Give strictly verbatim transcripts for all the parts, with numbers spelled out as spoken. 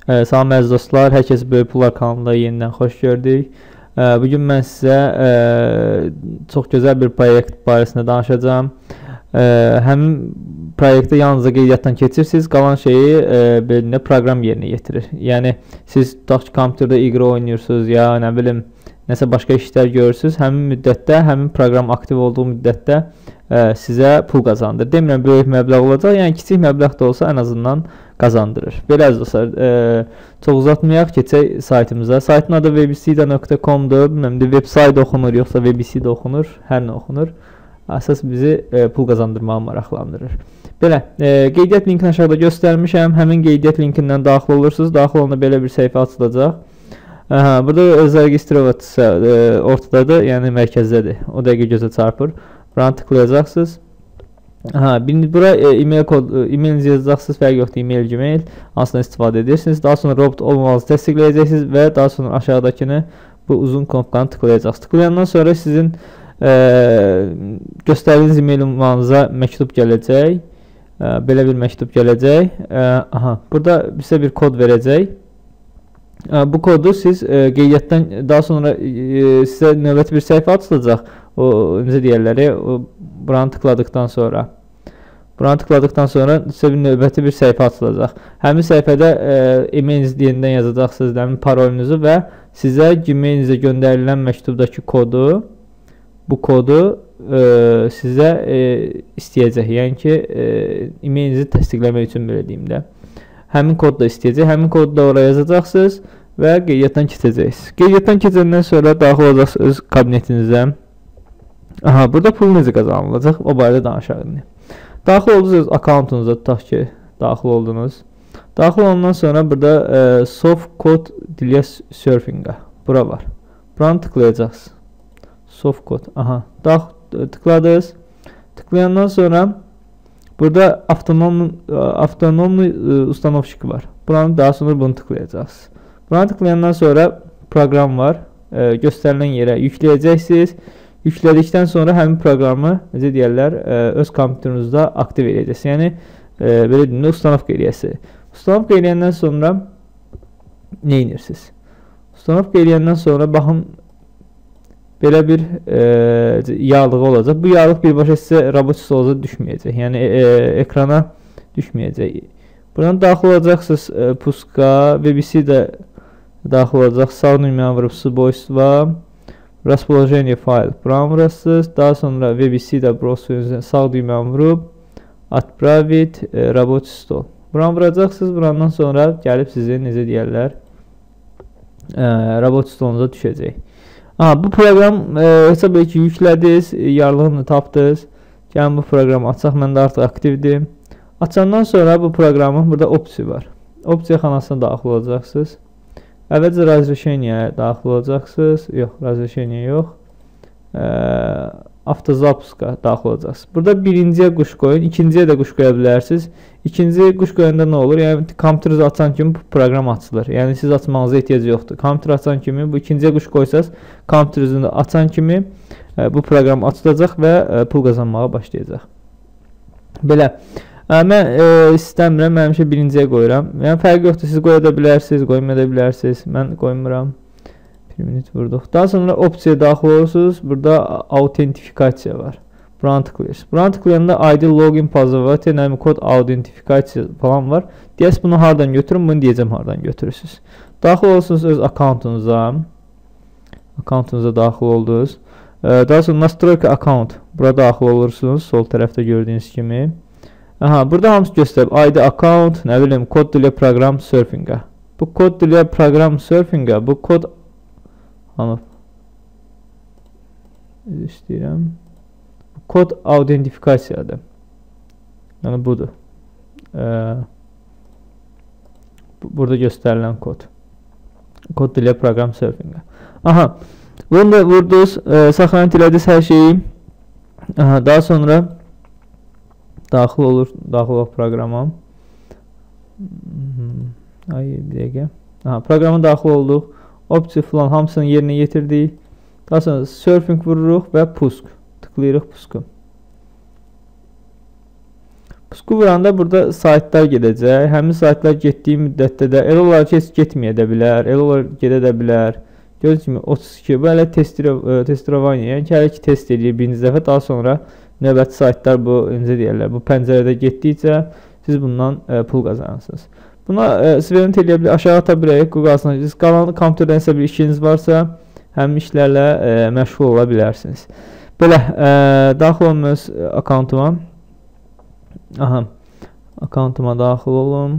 Salam əziz dostlar, hər kəs Böyük Pullar kanalında yenidən xoş gördük. Bugün mən sizə çox gözəl bir proyekt barəsində danışacağım. Həmin proyektdə yalnızca qeydiyyatdan keçirsiniz, qalan şeyi belində proqram yerinə yetirir. Yəni siz tutaq ki, kompüterdə iqra oynayırsınız ya nə bilim nəsə başqa işlər görürsünüz. Həmin müddətdə, həmin proqram aktiv olduğu müddətdə sizə pul qazandır. Demirəm böyük məbləğ olacaq, yəni kiçik məbləğ də olsa ən azından qazandırır. Belə əziz dostlar, e, çox uzatmayaq, keçək saytımıza. Saytın adı websida nöqtə comdur. Bilməm də web sayt oxunur, yoxsa websida oxunur, hər nə oxunur. Əsas bizi e, pul qazandırmağa maraqlandırır. Belə, e, qeydiyyat linkini aşağıda göstərmişəm. Həmin qeydiyyat linkindən daxil olursunuz. Daxil olanda belə bir səhifə açılacaq. Aha, burada zaregistrovat e, ortadadır, yəni mərkəzdədir. O dəqiqə gözə çarpır. Buranı tıklayacaqsınız. Ha, bura e-mail kod, e-mailinizi yazacaqsınız, fərq yoxdur, e-mail, gmail, hansından istifadə edirsiniz. Daha sonra robot olmamanızı təsdiqləyəcəksiniz və daha sonra aşağıdakını bu uzun knopkanı tıklayacaqsınız. Tıklayandan sonra sizin e, göstərdiyiniz e-mail ünvanınıza məktub gələcək. E, belə bir məktub gələcək. E, aha, burada bizə bir kod verəcək. E, bu kodu siz e, qeydiyyatdan daha sonra e, sizə növbəti bir səhifə açılacaq. O necə deyirlər, o buranı tıkladıqdan sonra buranı tıkladıqdan sonra sizə bir növbəti bir səhifə açılacaq. Həmin səhifədə e, e-mailinizi yenidən yazacaqsınız, həmin parolünüzü və sizə gmailinizə göndərilən məktubdakı kodu, bu kodu e, sizə e, istəyəcək. Yəni ki, e, e-mailinizi təsdiqləmək üçün belə deyim də. Həmin kod da istəyəcək. Həmin kodu da oraya yazacaqsınız və qeydiyyatdan keçəcəksiniz. Qeydiyyatdan keçəndən sonra daxil olacaqsınız kabinetinizə. Aha, burada pul necə qazanılacaq? O barədə danışarıq. Daxil oldunuz akkauntunuza, tutaq ki, daxil oldunuz. Daxil olandan sonra burada e, soft code dilə surfinga. Bura var. Buranı tıklayacaqsınız. Soft code. Aha, daxil tıkladınız. Tıklayandan sonra burada avtonom avtonomlu e, ustanovçik var. Buranı daha sonra bunu tıklayacaqsınız. Buranı tıklayandan sonra proqram var. E, göstərilən yerə yükləyəcəksiniz. Yüklədikdən sonra həmin proqramı, necə deyərlər, öz kompüterinizdə aktiv edəcəksiniz. Yəni, e, belə deyim, ustanovka eləyəsiniz. Ustanovka eləyəndən sonra nə edirsiniz? Ustanovka eləyəndən sonra baxın, belə bir e, yağlığı olacaq. Bu yağlıq birbaşa sizə robot stolunuza düşməyəcək. Yəni, e, ekrana düşməyəcək. Buradan daxil olacaqsınız e, puska, websida daxil olacaq, sağ nümunə vurub svojstva, Расположение fayl buranı vurasınız. Daha sonra websida browserünüzə sağ düyməni vurub Отправить e, рабочий stol. Buranı vuracaqsınız. Burandan sonra gəlib sizin necə deyərlər e, rабочий stolunuza düşəcək. Aha, bu proqram e, hesab edək ki, yüklədiniz, yarlığını tapdınız. Gəlin bu proqramı açaq. Mən də artıq aktivdir. Açandan sonra bu proqramın burada opsiya var. Opsiya xanasına daxil olacaqsınız. Əvvəlcə razрешениyə daxil olacaqsınız. Yox, razрешениyə yox. E, Avtozapuska daxil olacaqsınız. Burada birinciyə quş qoyun, ikinciyə də quş qoya bilərsiniz. İkinci quş qoyanda nə olur? Yəni kompüterinizi açan kimi bu proqram açılır. Yəni siz açmağınıza ehtiyac yoxdur. Kompüter açan kimi, bu ikinciyə quş qoysanız, kompüterinizi açan kimi e, bu proqram açılacaq və e, pul qazanmağa başlayacaq. Belə. Mən e, istəmirəm, mən həmişə birinciyə qoyuram. Yəni fərq yoxdur, siz qoya da bilərsiniz, qoymaya da bilərsiniz. Mən qoymuram. Bir minut vurduq. Daha sonra opsiyaya daxil olursunuz. Burada autentifikasiya var. Buranı tıklayırsınız. Buranı tıklayanda I D login pozivati, nəmi kod autentifikasiya falan var. Deyəs bunu hardan götürün, bunu deyəcəm hardan götürürsünüz. Daxil olursunuz öz akkauntunuza. Akkauntunuza daxil oldunuz. E, daha sonra nastroyka account. Burada daxil olursunuz. Sol tərəfdə gördüyünüz kimi. Aha, burada hamısı göstərib. I D account, nə bilim, kod dilə proqram surfinga. Bu kod dilə proqram surfinga, bu kod hanı istəyirəm. Bu kod autentifikasiyadır. Yəni budur. Ee, burada göstərilən kod. Kod dilə proqram surfinga. Aha, bunu da vurdunuz, e, saxlanət elədiniz hər şeyi. Aha, daha sonra daxil olur, daxil olur proqrama. Ay, bir dəqiqə. Aha, proqrama daxil olduq. Opsiya falan hamısını yerinə yetirdik. Daha sonra surfing vururuq və pusk. Tıklayırıq pusku. Pusku vuranda burada saytlar gedəcək. Həmin saytlar getdiyi müddətdə də elə olar ki, heç getməyə də bilər, elə olar gedə də bilər. Gördüyünüz kimi otuz iki bu hələ testirovaniyyə, yəni ki, hələ ki test edir birinci dəfə, daha sonra növbəti saytlar bu, necə deyərlər, bu pəncərədə getdikcə siz bundan e, pul qazanırsınız. Buna e, siz eləyə bilər, aşağı ata bilərik, Google siz qalan kompüterdən isə bir işiniz varsa, həmin işlərlə e, məşğul ola bilərsiniz. Belə, e, daxil olun öz akkauntuma. Aha, akkauntuma daxil olun.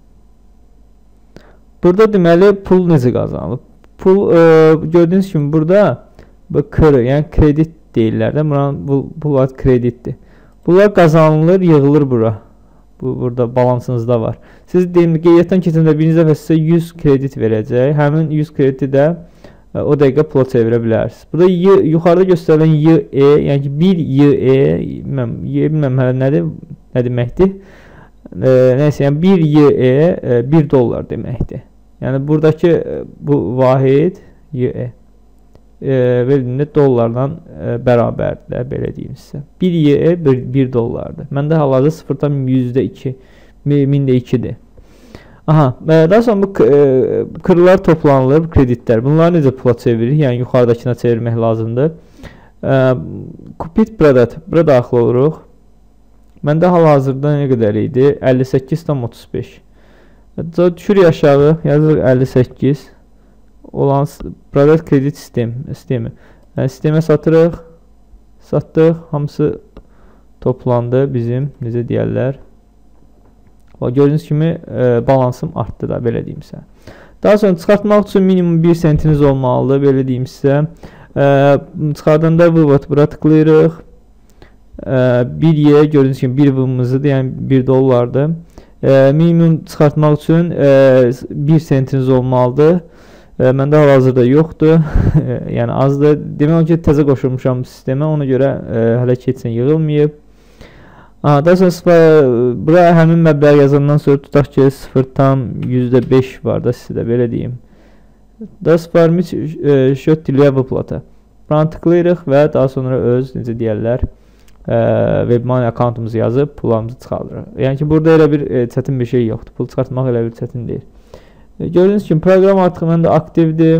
Burada deməli pul necə qazanılır? Pul e, gördüyünüz kimi burada bu kır, yəni kredit deyirlər də. Bu bunlar kreditdir. Bunlar qazanılır, yığılır bura. Bu burada balansınızda var. Siz deyim qeydiyyatdan keçəndə birinci dəfə sizə yüz kredit verəcək. Həmin yüz krediti də e, o dəqiqə pula çevirə bilərsiniz. Burada y, yuxarıda göstərilən Y E, yəni ki bir Y E, bilməm, Y bilməm hələ nədir? Nə deməkdir? E, nəysə, yəni bir Y E e, bir dollar deməkdir. Yəni buradakı e, bu vahid Y E e, verildiğinde dollarla e, bərabərdir, belə deyim sizə. bir Y E bir dollardır. Məndə hal-hazırda sıfırdan yüzdə iki, mində ikidir. Aha, daha sonra bu e, kırlar toplanılır, kreditlər. Bunları necə pula çevirir? Yəni yuxarıdakına çevirmək lazımdır. E, Kupit product, bura daxil oluruq. Məndə hal-hazırda nə qədər idi? əlli səkkiz tam otuz beş. Düşürük aşağı, yazırıq əlli səkkiz. Olan product kredit sistem, sistemi. Yəni, sistemə satırıq, satdıq, hamısı toplandı bizim, necə deyərlər. Gördüyünüz kimi e, balansım artdı da, belə deyim sizə. Daha sonra çıxartmaq üçün minimum bir sentiniz olmalıdır, belə deyim sizə. E, çıxardanda vıvat bura tıklayırıq. bir Y gördüyünüz kimi bir vımızdır, yəni bir dollardır. E, minimum çıxartmaq üçün e, bir sentiniz olmalıdır. E, məndə hal-hazırda yoxdur, yəni azdır. Demək ki, təzə qoşulmuşam sistemə, ona görə e, hələ ki heç yığılmayıb. Aha, daha sonra bura həmin məbləğ yazandan sonra tutaq ki sıfır tam yüzdə beş var da sizə belə deyim. Daha sonra şöt diliyə plata. Buranı tıklayırıq və daha sonra öz, necə deyərlər, WebMoney akkauntumuzu yazıb pullarımızı çıxardırıq. Yəni ki, burada elə bir e, çətin bir şey yoxdur. Pul çıxartmaq elə bir çətin deyil. E, gördüyünüz kimi proqram artıq məndə aktivdir.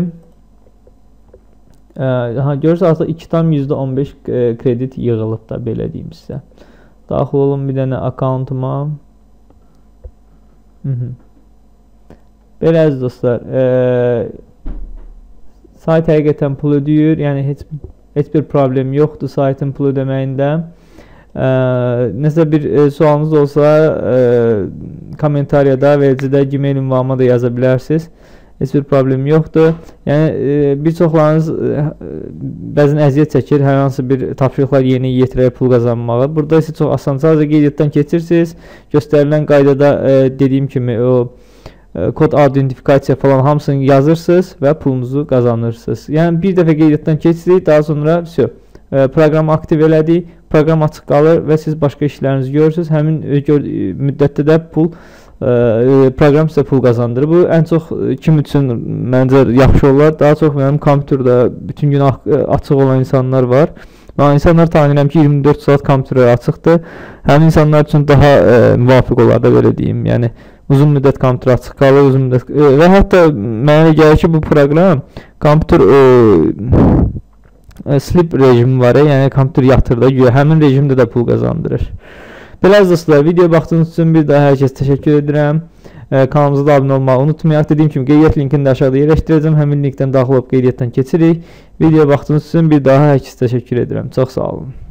E, görürsünüz artıq iki tam yüzdə on beş e, kredit yığılıb da, belə deyim sizə. Daxil olun bir dənə akkauntuma. Hı -hı. Belə əziz dostlar, e, sayt həqiqətən pul ödəyir, yəni heç, heç bir problem yoxdur saytın pul ödəməyində. E, nəsə bir e, sualınız olsa e, kommentariyada və eləcədə Gmail ünvanıma da yaza bilərsiniz. Heç bir problem yoxdur. Yəni e, bir çoxlarınız e, bəzən əziyyət çəkir, hər hansı bir tapşırıqlar yeni yetirərək pul qazanmağa. Burada isə çox asan, sadəcə qeydiyyatdan keçirsiniz. Göstərilən qaydada e, dediyim kimi o e, kod identifikasiya falan hamısını yazırsınız və pulunuzu qazanırsınız. Yəni bir dəfə qeydiyyatdan keçirik, daha sonra все, e, proqramı aktiv elədik, proqram açıq qalır və siz başqa işlərinizi görürsünüz. Həmin e, gör, e, müddətdə də pul E, proqram sizə pul qazandırır. Bu ən çox e, kim üçün məncə yaxşı olar. Daha çox mənim kompüterdə bütün gün açıq olan insanlar var. Mən insanlar tanıyıram ki, iyirmi dörd saat kompüterə açıqdır. Həmin insanlar üçün daha e, müvafiq olar da, belə deyim. Yəni uzun müddət kompüter açıq qalır, uzun müddət e, və hətta mənə gəlir ki, bu proqram kompüter e, e, sleep rejimi var, yəni kompüter yatır da, həmin rejimdə də pul qazandırır. Belə dostlar, videoya baxdığınız üçün bir daha hər kəsə təşəkkür edirəm. E, kanalımıza da abunə olmağı unutmayaq. Dediyim kimi qeydiyyat linkini də aşağıda yerləşdirəcəm. Həmin linkdən daxil olub qeydiyyatdan keçirik. Videoya baxdığınız üçün bir daha hər kəsə təşəkkür edirəm. Çox sağ olun.